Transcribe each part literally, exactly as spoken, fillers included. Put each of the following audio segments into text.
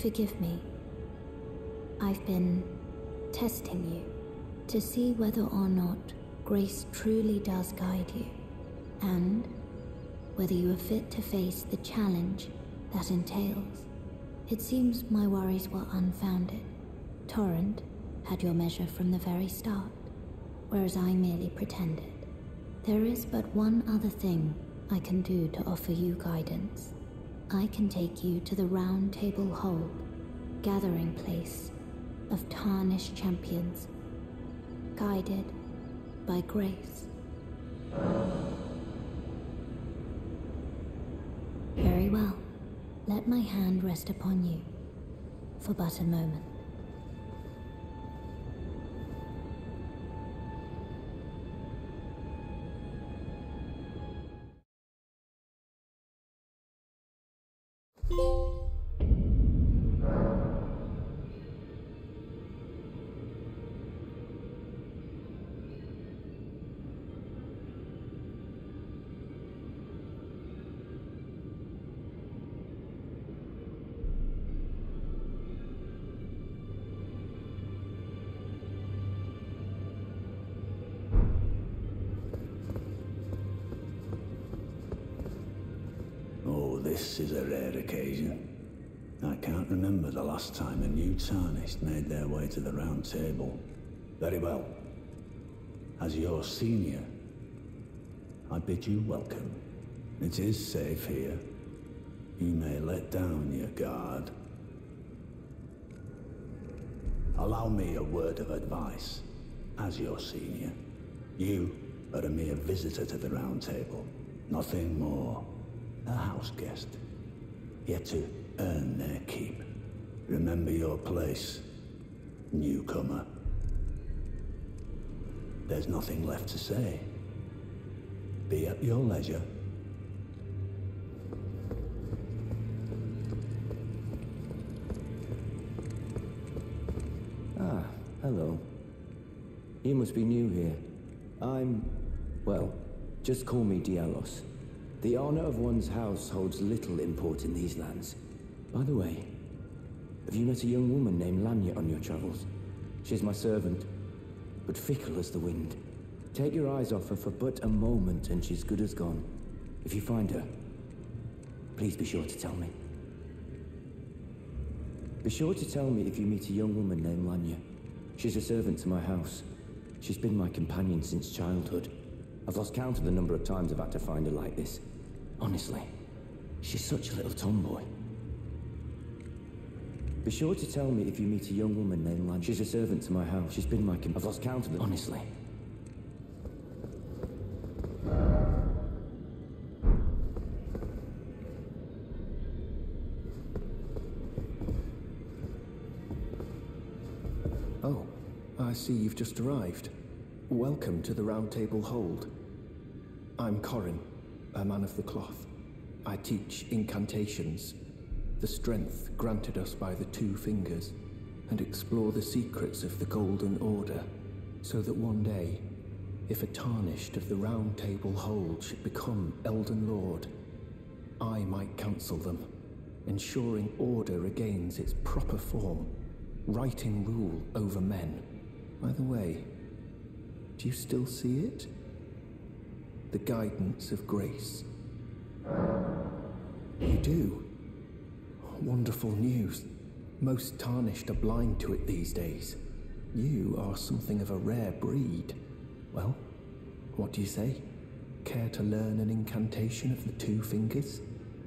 forgive me. I've been testing you to see whether or not grace truly does guide you, and whether you are fit to face the challenge that entails. It seems my worries were unfounded. Torrent had your measure from the very start, whereas I merely pretended. There is but one other thing I can do to offer you guidance. I can take you to the roundtable hold, gathering place of tarnished champions, guided by grace. Very well. Let my hand rest upon you for but a moment. This is a rare occasion. I can't remember the last time a new Tarnished made their way to the round table. Very well. As your senior, I bid you welcome. It is safe here. You may let down your guard. Allow me a word of advice. As your senior, you are a mere visitor to the round table. Nothing more. A house guest, yet to earn their keep. Remember your place, newcomer. There's nothing left to say. Be at your leisure. Ah, hello. You must be new here. I'm... well, just call me Dialos. The honor of one's house holds little import in these lands. By the way, have you met a young woman named Lanya on your travels? She's my servant, but fickle as the wind. Take your eyes off her for but a moment and she's good as gone. If you find her, please be sure to tell me. Be sure to tell me if you meet a young woman named Lanya. She's a servant to my house. She's been my companion since childhood. I've lost count of the number of times I've had to find her like this. Honestly, she's such a little tomboy. Be sure to tell me if you meet a young woman named Lan. She's a servant to my house. She's been my com- I've lost count of them. Honestly. Oh, I see you've just arrived. Welcome to the roundtable hold. I'm Corin, a man of the cloth. I teach incantations, the strength granted us by the two fingers, and explore the secrets of the Golden Order, so that one day, if a Tarnished of the roundtable hold should become Elden Lord, I might counsel them, ensuring order regains its proper form, righting rule over men. By the way, do you still see it? The guidance of grace. You do? Wonderful news. Most Tarnished are blind to it these days. You are something of a rare breed. Well, what do you say? Care to learn an incantation of the two fingers?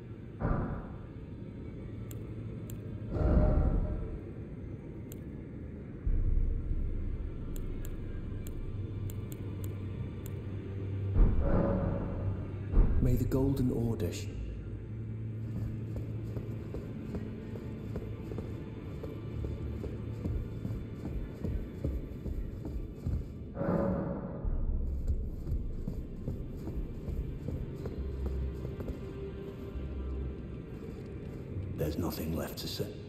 May the Golden Order sh- There's nothing left to say.